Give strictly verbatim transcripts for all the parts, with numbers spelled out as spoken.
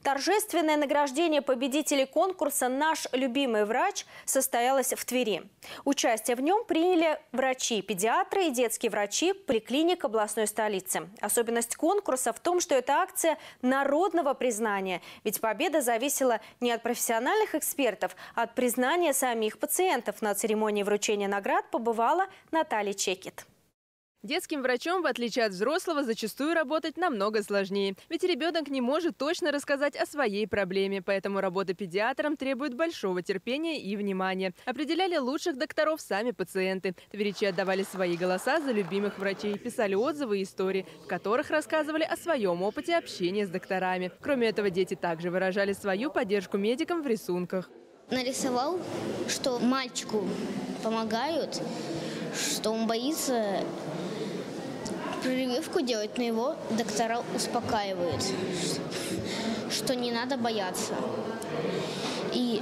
Торжественное награждение победителей конкурса «Наш любимый врач» состоялось в Твери. Участие в нем приняли врачи, педиатры и детские врачи поликлиник областной столицы. Особенность конкурса в том, что это акция народного признания. Ведь победа зависела не от профессиональных экспертов, а от признания самих пациентов. На церемонии вручения наград побывала Наталья Чекет. Детским врачом, в отличие от взрослого, зачастую работать намного сложнее. Ведь ребенок не может точно рассказать о своей проблеме. Поэтому работа педиатром требует большого терпения и внимания. Определяли лучших докторов сами пациенты. Тверичи отдавали свои голоса за любимых врачей. Писали отзывы и истории, в которых рассказывали о своем опыте общения с докторами. Кроме этого, дети также выражали свою поддержку медикам в рисунках. Нарисовал, что мальчику помогают, что он боится прививку делать, но его доктора успокаивают, что не надо бояться. И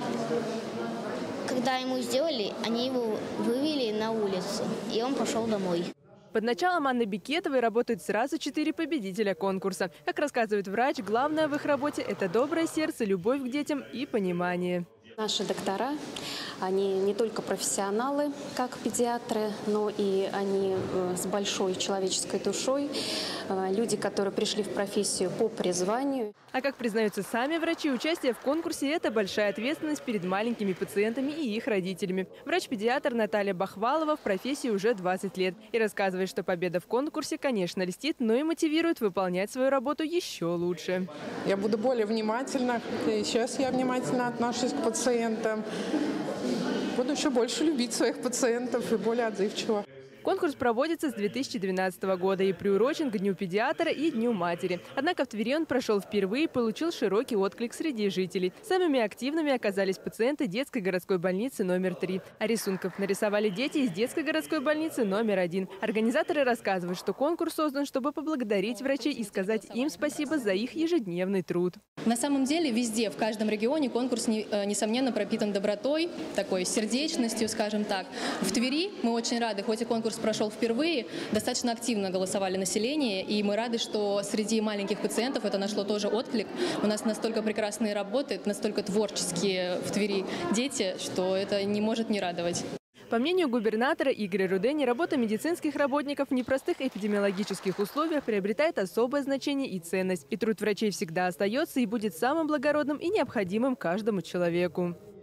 когда ему сделали, они его вывели на улицу, и он пошел домой. Под началом Анны Бекетовой работают сразу четыре победителя конкурса. Как рассказывает врач, главное в их работе – это доброе сердце, любовь к детям и понимание. Наши доктора, они не только профессионалы, как педиатры, но и они с большой человеческой душой, люди, которые пришли в профессию по призванию. А как признаются сами врачи, участие в конкурсе – это большая ответственность перед маленькими пациентами и их родителями. Врач-педиатр Наталья Бахвалова в профессии уже двадцать лет и рассказывает, что победа в конкурсе, конечно, льстит, но и мотивирует выполнять свою работу еще лучше. Я буду более внимательна, и сейчас я внимательно отношусь к пациентам. Буду еще больше любить своих пациентов и более отзывчиво. Конкурс проводится с две тысячи двенадцатого года и приурочен к Дню педиатра и Дню матери. Однако в Твери он прошел впервые и получил широкий отклик среди жителей. Самыми активными оказались пациенты детской городской больницы номер три. А рисунков нарисовали дети из детской городской больницы номер один. Организаторы рассказывают, что конкурс создан, чтобы поблагодарить врачей и сказать им спасибо за их ежедневный труд. На самом деле везде, в каждом регионе конкурс, несомненно, пропитан добротой, такой сердечностью, скажем так. В Твери мы очень рады, хоть и конкурс прошел впервые, достаточно активно голосовали население, и мы рады, что среди маленьких пациентов это нашло тоже отклик. У нас настолько прекрасные работы, настолько творческие в Твери дети, что это не может не радовать. По мнению губернатора Игоря Рудени, работа медицинских работников в непростых эпидемиологических условиях приобретает особое значение и ценность. И труд врачей всегда остается и будет самым благородным и необходимым каждому человеку.